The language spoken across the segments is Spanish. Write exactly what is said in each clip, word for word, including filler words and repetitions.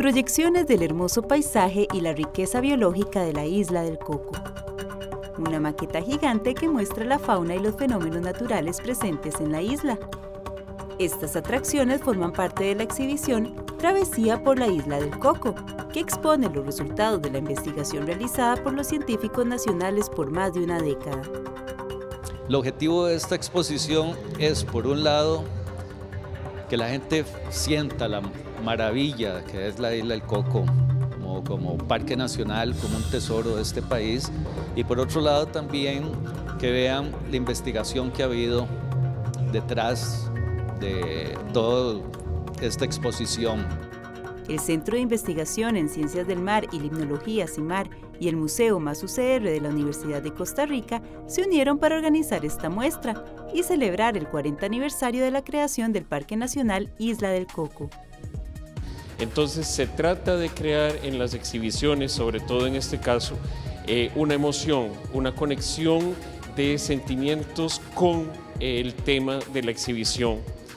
Proyecciones del hermoso paisaje y la riqueza biológica de la isla del Coco. Una maqueta gigante que muestra la fauna y los fenómenos naturales presentes en la isla. Estas atracciones forman parte de la exhibición Travesía por la Isla del Coco, que expone los resultados de la investigación realizada por los científicos nacionales por más de una década. El objetivo de esta exposición es, por un lado, que la gente sienta la maravilla que es la Isla del Coco como, como parque nacional, como un tesoro de este país, y por otro lado también que vean la investigación que ha habido detrás de toda esta exposición. El Centro de Investigación en Ciencias del Mar y Limnología CIMAR y el Museo Más U C R de la Universidad de Costa Rica se unieron para organizar esta muestra y celebrar el cuarenta aniversario de la creación del Parque Nacional Isla del Coco. Entonces se trata de crear en las exhibiciones, sobre todo en este caso, eh, una emoción, una conexión de sentimientos con eh, el tema de la exhibición.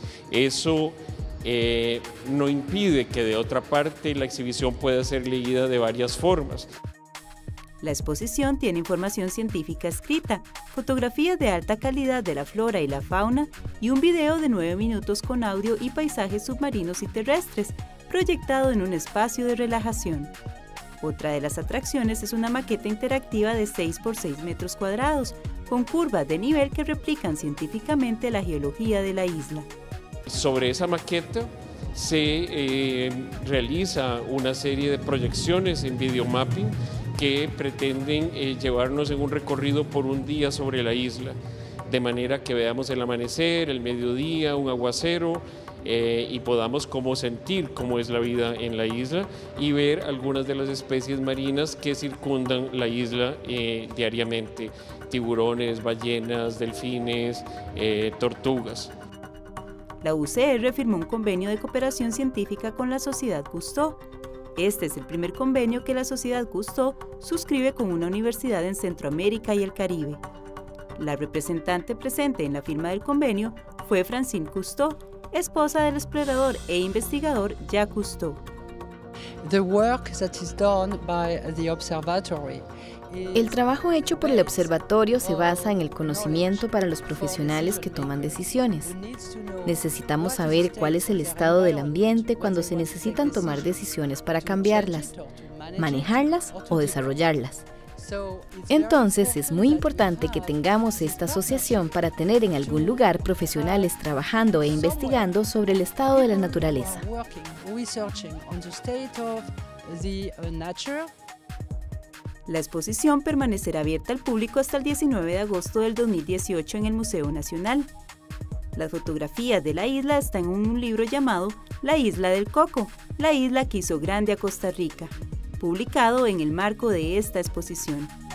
Eso eh, no impide que de otra parte la exhibición pueda ser leída de varias formas. La exposición tiene información científica escrita, fotografías de alta calidad de la flora y la fauna y un video de nueve minutos con audio y paisajes submarinos y terrestres, proyectado en un espacio de relajación. Otra de las atracciones es una maqueta interactiva de seis por seis metros cuadrados, con curvas de nivel que replican científicamente la geología de la isla. Sobre esa maqueta se eh, realiza una serie de proyecciones en videomapping que pretenden eh, llevarnos en un recorrido por un día sobre la isla, de manera que veamos el amanecer, el mediodía, un aguacero, eh, y podamos como sentir cómo es la vida en la isla y ver algunas de las especies marinas que circundan la isla eh, diariamente, tiburones, ballenas, delfines, eh, tortugas. La U C R firmó un convenio de cooperación científica con la Sociedad Cousteau. Este es el primer convenio que la Sociedad Cousteau suscribe con una universidad en Centroamérica y el Caribe. La representante presente en la firma del convenio fue Francine Cousteau, esposa del explorador e investigador Jacques Cousteau. The work that is done by the observatory. El trabajo hecho por el observatorio se basa en el conocimiento para los profesionales que toman decisiones. Necesitamos saber cuál es el estado del ambiente cuando se necesitan tomar decisiones para cambiarlas, manejarlas o desarrollarlas. Entonces es muy importante que tengamos esta asociación para tener en algún lugar profesionales trabajando e investigando sobre el estado de la naturaleza. La exposición permanecerá abierta al público hasta el diecinueve de agosto del dos mil dieciocho en el Museo Nacional. Las fotografías de la isla están en un libro llamado La Isla del Coco, la isla que hizo grande a Costa Rica, publicado en el marco de esta exposición.